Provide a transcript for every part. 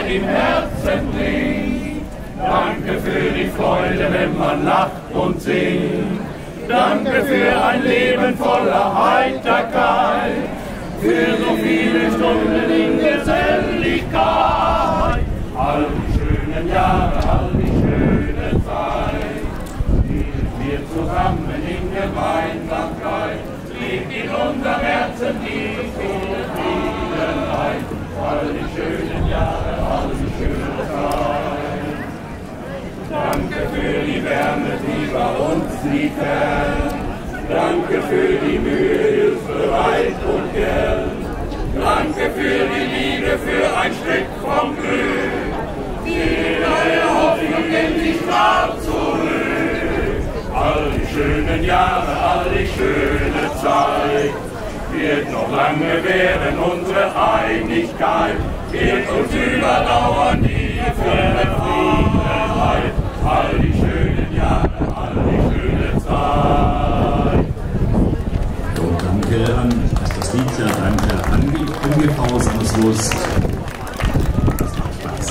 im Herzen bringt. Danke für die Freude, wenn man lacht und singt. Danke für ein Leben voller Heiterkeit, für so viele Stunden in Geselligkeit. All die schönen Jahre, all die schöne Zeit, die wir zusammen in Gemeinsamkeit, liegt in unserem Herzen die Zufriedenheit. All die schönen Jahre, all die schöne Zeit. Danke für die Wärme, die bei uns liegt fern. Danke für die Mühe, hilfsbereit und gern. Danke für die Liebe, für ein Stück vom Glück. Die neue Hoffnung endlich klar zurück. All die schönen Jahre, all die schöne Zeit wird noch lange währen, unsere Einigkeit wird uns überdauern, die Zufriedenheit. All die schönen Jahre, all die schöne Zeit. Und danke an das Lied, danke an die MGV Sanderslust. Das macht Spaß.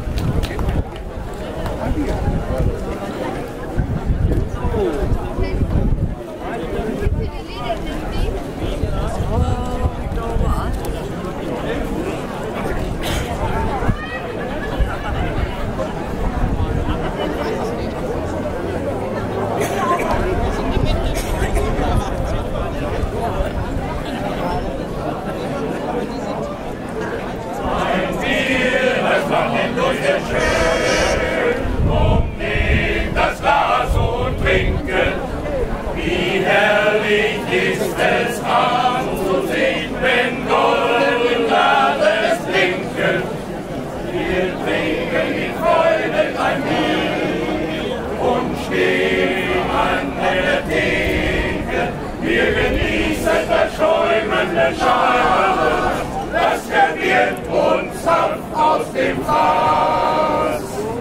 Durch den Schön, umnehmen das Glas und trinken. Wie herrlich ist es anzusehen, wenn goldenes Blinken. Wir trinken mit Freude ein Bier und stehen an der Theke. Wir genießen das schäumende Schal, das serviert uns Saft aus dem Fass.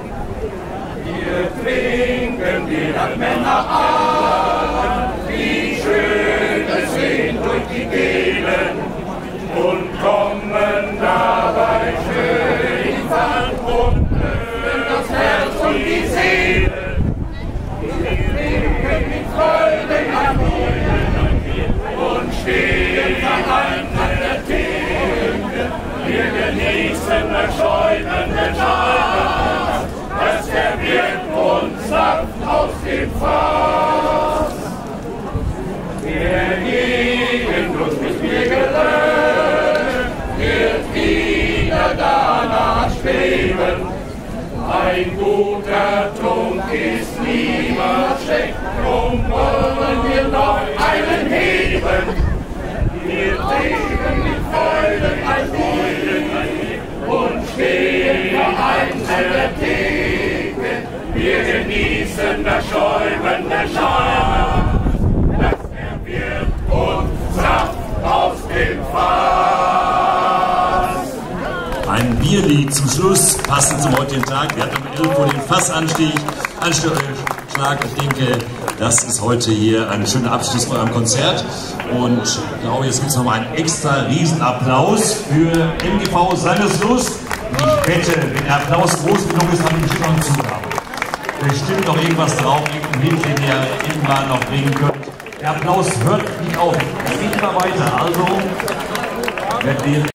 Wir trinken die Männer an, die Schöne sehen durch die Gelen und kommen dabei schön in Fahrt und öffnen das Herz und die Seele. Wir trinken mit Freude ein Bier und stehen an der Theke. Wir genießen das schäumende Schal, das serviert uns Saft aus dem Fass. Der Gegendurst ist mir gelöst, wird wieder danach streben. Ein guter Trunk ist niemals schlecht, drum wollen wir noch einen heben. Wir trinken mit Freude ein Bier und stehen vereint an der Theke. Wir genießen das schäumende Schal, das serviert uns Saft aus dem Fass. Ein Bierlied zum Schluss, passend zum heutigen Tag. Wir hatten um 11 Uhr den Fassanschlag. Ich denke, das ist heute hier ein schöner Abschluss von einem Konzert. Und ich glaube, jetzt gibt es nochmal einen extra Riesenapplaus für MGV Sanderslust. Ich wette, wenn der Applaus groß genug ist, haben die bestimmt noch einen Zugabe. Bestimmt noch irgendwas drauf, irgendeinen Hit, den ihr irgendwann noch bringen könnt. Der Applaus hört nicht auf, es geht immer weiter. Also, wenn wir